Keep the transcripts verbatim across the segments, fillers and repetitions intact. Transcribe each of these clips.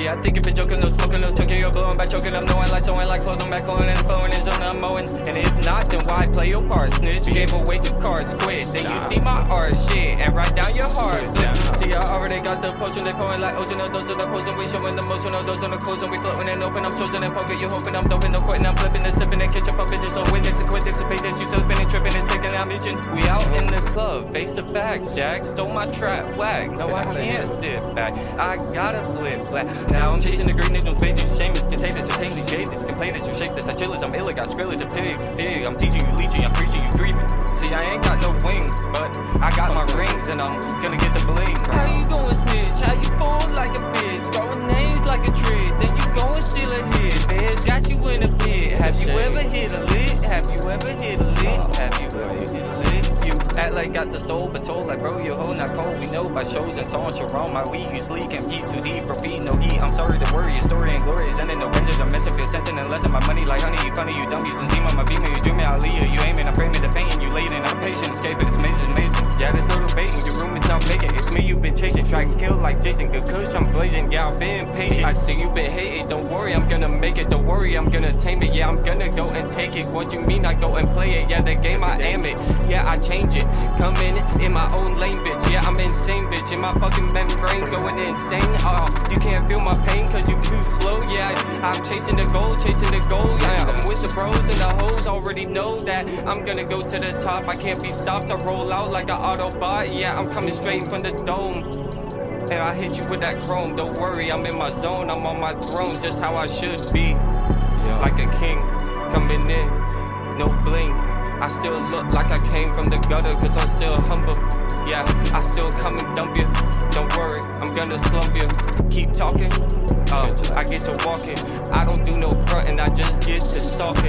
Yeah, I think you've been joking, no smoking, no choking, you're blowing by choking. I'm knowing like sewing, like clothing, back clothing, and flowing in zone I'm mowing. And if not, then why play your part, snitch? You gave away two cards, quit. Then you see my art, shit, and write down your heart. See, I already got the potion, they pouring like ocean, no dose of the potion. We showing the motion, no dose on the clothes, and we floating and open. I'm chosen and poking, you hoping I'm doping, no quitting, I'm flipping and sipping and kitchen fuck bitches. So with it to quit, dissipate this, you slipping and tripping and sick and I'm itching. We out in the club, face the facts, Jack. Stole my trap, whack. No, I can't sit back. I gotta blip black. Now I'm chasing the greatness, no phases, shameless, contagious, entertaining, shades, complete this, you shake this, I chill this, I'm ill, I got skrillage, a pig, fig. I'm teaching you leeching, I'm preaching you creeping. See, I ain't got no wings, but I got my rings and I'm gonna get the bling. How you going snitch? How you fall like a bitch? Throwing names like a trick, then you go and steal a hit. Bitch, got you in a pit. Have you ever hit a lick? Have you ever hit a lick? Have you ever hit a lick? You act like got the soul, but told like bro, you're whole, not cold. We know by shows and songs you're wrong. My weed, you sleep, can't keep too deep for feed, no heat. I'm sorry to worry, your story ain't glorious. And in no vengeance, I'm messing with attention and lesson my money like honey. You funny, you dumb, you see on my beam, you dream me, I'll lead you. You aiming, I'm framing the pain, you late and I'm patient, escaping, it's amazing, amazing. Yeah, there's no debating, your room is not vacant. It's me you've been chasing, tracks killed like Jason. Good kush, I'm blazing, yeah, I've been patient. I see you been hating, don't worry, I'm gonna make it. Don't worry, I'm gonna tame it. Yeah, I'm gonna go and take it. What you mean I go and play it? Yeah, the game I aim it. Yeah, I change it. Come in in my own lane, bitch. Yeah, I'm insane, bitch. In my fucking membrane, going insane. Oh, you can't feel my pain cause you too slow. Yeah, I'm chasing the goal, chasing the goal. Yeah, I'm with the bros and the hoes. Already know that I'm gonna go to the top. I can't be stopped. I roll out like an Autobot. Yeah, I'm coming straight from the dome. And I hit you with that chrome. Don't worry, I'm in my zone. I'm on my throne, just how I should be. Yeah. Like a king, coming in, no bling. I still look like I came from the gutter, cause I'm still humble. Yeah, I still come and dump you. Don't worry, I'm gonna slump you. Keep talking, uh, I get to walking. I don't do no frontin', I just get to stalking.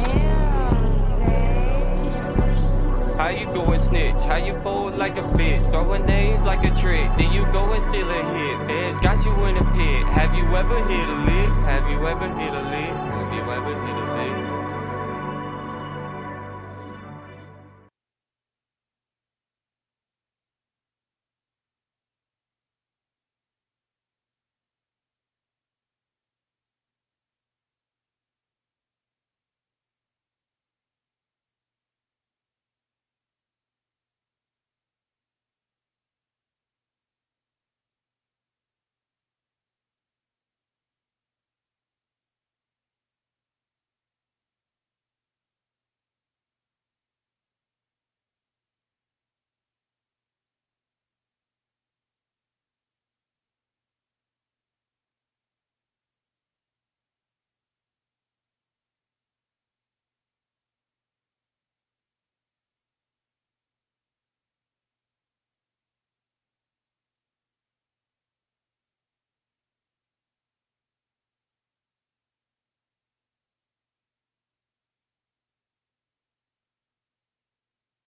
How you go and snitch? How you fold like a bitch? Throwing names like a trick. Then you go and steal a hit. Feds got you in a pit. Have you ever hit a lick? Have you ever hit a lick? Have you ever hit a lick?